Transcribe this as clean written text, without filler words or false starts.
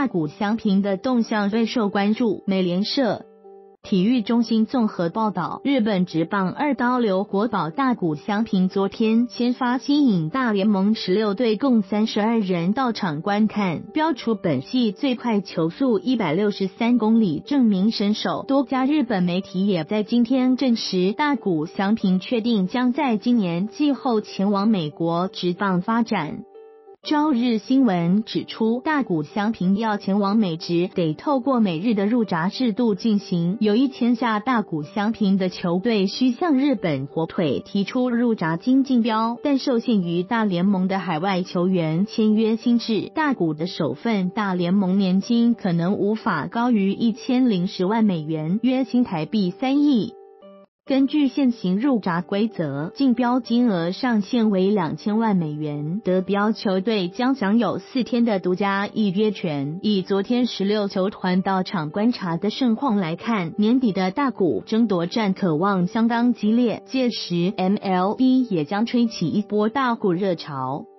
大谷翔平的动向备受关注。美联社体育中心综合报道，日本职棒二刀流国宝大谷翔平昨天先发吸引大联盟16队共32人到场观看，标出本季最快球速163公里，证明身手。多家日本媒体也在今天证实，大谷翔平确定将在今年季后前往美国职棒发展。朝日新闻指出，大谷翔平要前往美职，得透过美日的入闸制度进行。有意签下大谷翔平的球队需向日本火腿提出入闸金竞标，但受限于大联盟的海外球员签约新制，大谷的首份大联盟年金可能无法高于1010万美元，约新台币3亿。根据现行入闸规则，竞标金额上限为2000万美元，得标球队将享有4天的独家预约权。以昨天16球团到场观察的盛况来看，年底的大谷争夺战可望相当激烈，届时 MLB 也将吹起一波大谷热潮。